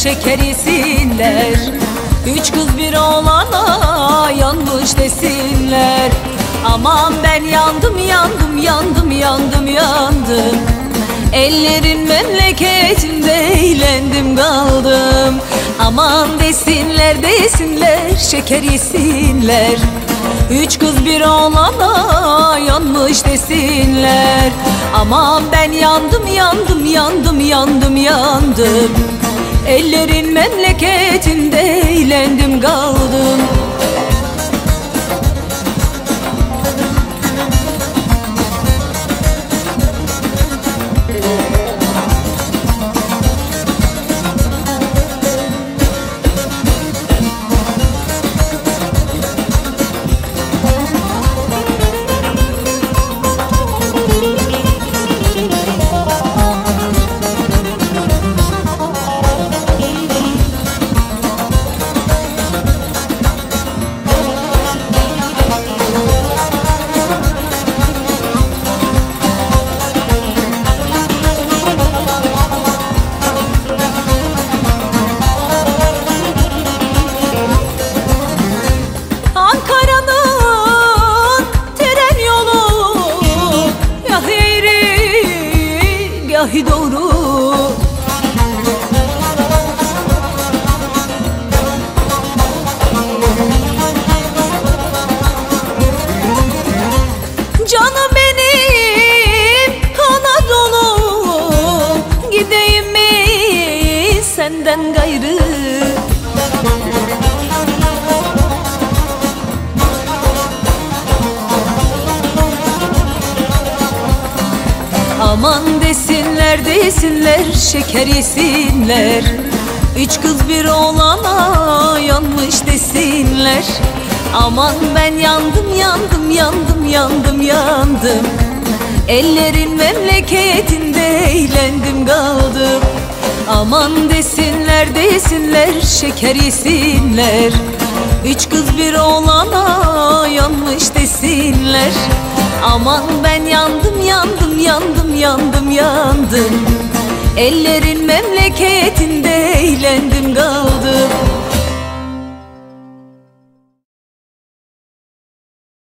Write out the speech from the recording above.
şeker yesinler. Üç kız bir oğlana yanmış desinler. Aman ben yandım yandım yandım yandım yandım. Ellerin memleketinde eğlendim kaldım. Aman desinler desinler şeker yesinler. Üç kız bir oğlana yanmış desinler. Aman ben yandım yandım yandım yandım yandım. Ellerin memleketinde eğlendim kaldım. Gahi doğru. Canım benim Anadolu, gideyim mi senden gayrı? Aman desinler desinler şeker yesinler. Üç kız bir oğlana yanmış desinler. Aman ben yandım yandım yandım yandım yandım. Ellerin memleketinde eğlendim kaldım. Aman desinler desinler şeker yesinler. Üç kız bir oğlana yanmış desinler. Aman ben yandım yandım yandım yandım yandım. Ellerin memleketinde eğlendim kaldım.